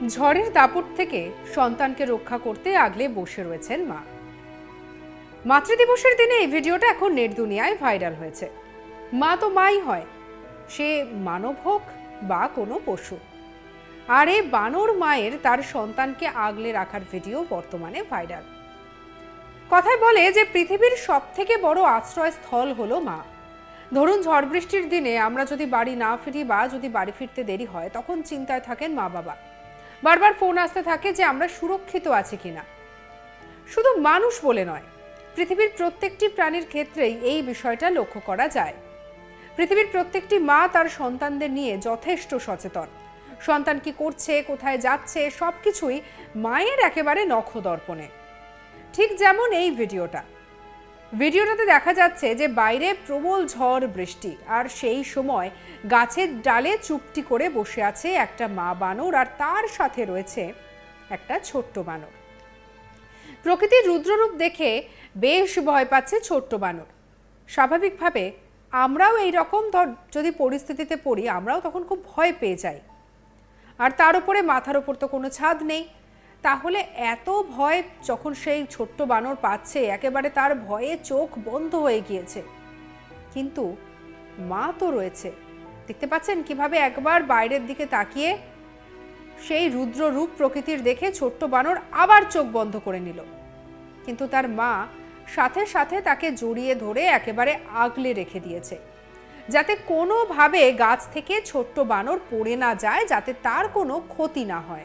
ঝড়ের দাপট থেকে সন্তানকে রক্ষা করতে আগলে বসে রয়েছেন মা। মাতৃদিবসের দিনে এই ভিডিওটা এখন নেট দুনিয়ায় ভাইরাল হয়েছে। মা তো মাই হয়, সে মানব হোক বা কোনো পশু। আর এই বানর মায়ের তার সন্তানকে আগলে রাখার ভিডিও বর্তমানে ভাইরাল। কথায় বলে যে পৃথিবীর সবথেকে বড় আশ্রয়স্থল হলো মা। ধরুন ঝড় বৃষ্টির দিনে আমরা যদি বাড়ি না ফিরি বা যদি বাড়ি ফিরতে দেরি হয়, তখন চিন্তায় থাকেন মা বাবা। বারবার ফোন আসতে থাকে যে আমরা সুরক্ষিত আছি কিনা। শুধু মানুষ বলে নয়, পৃথিবীর প্রত্যেকটি প্রাণীর ক্ষেত্রেই এই বিষয়টা লক্ষ্য করা যায়। পৃথিবীর প্রত্যেকটি মা তার সন্তানদের নিয়ে যথেষ্ট সচেতন। সন্তান কি করছে, কোথায় যাচ্ছে, সবকিছুই মায়ের একেবারে নখদর্পণে। ঠিক যেমন এই ভিডিওটাতে দেখা যাচ্ছে যে বাইরে প্রবল ঝড় বৃষ্টি, আর সেই সময় গাছের ডালে চুপটি করে বসে আছে একটা মা বানর, আর তার সাথে রয়েছে একটা ছোট্ট বানর। প্রকৃতির রুদ্ররূপ দেখে বেশ ভয় পাচ্ছে ছোট্ট বানর। স্বাভাবিকভাবে আমরাও এই রকম যদি পরিস্থিতিতে পড়ি, আমরাও তখন খুব ভয় পেয়ে যাই। আর তার উপরে মাথার উপর তো কোনো ছাদ নেই, তাহলে এত ভয় যখন সেই ছোট্ট বানর পাচ্ছে, একেবারে তার ভয়ে চোখ বন্ধ হয়ে গিয়েছে। কিন্তু মা তো রয়েছে। দেখতে পাচ্ছেন কিভাবে একবার বাইরের দিকে তাকিয়ে সেই রুদ্র রূপ প্রকৃতির দেখে ছোট্ট বানর আবার চোখ বন্ধ করে নিল। কিন্তু তার মা সাথে সাথে তাকে জড়িয়ে ধরে একেবারে আগলে রেখে দিয়েছে, যাতে কোনোভাবে গাছ থেকে ছোট্ট বানর পড়ে না যায়, যাতে তার কোনো ক্ষতি না হয়।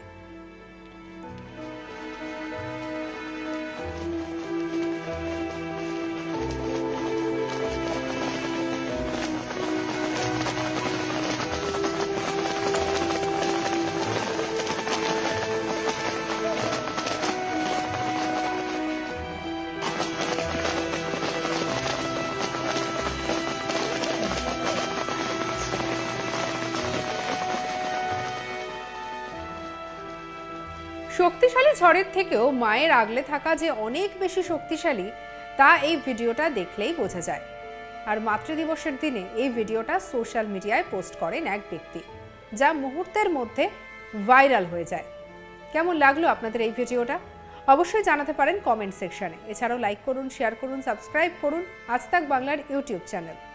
শক্তিশালী ঝড়ের থেকেও মায়ের আগলে থাকা যে অনেক বেশি শক্তিশালী, তা এই ভিডিওটা দেখলেই বোঝা যায়। আর মাতৃদিবসের দিনে এই ভিডিওটা সোশ্যাল মিডিয়ায় পোস্ট করেন এক ব্যক্তি, যা মুহূর্তের মধ্যে ভাইরাল হয়ে যায়। কেমন লাগলো আপনাদের এই ভিডিওটা? অবশ্যই জানাতে পারেন কমেন্ট সেকশনে। এছাড়াও লাইক করুন, শেয়ার করুন, সাবস্ক্রাইব করুন আজ তাক বাংলার ইউটিউব চ্যানেল।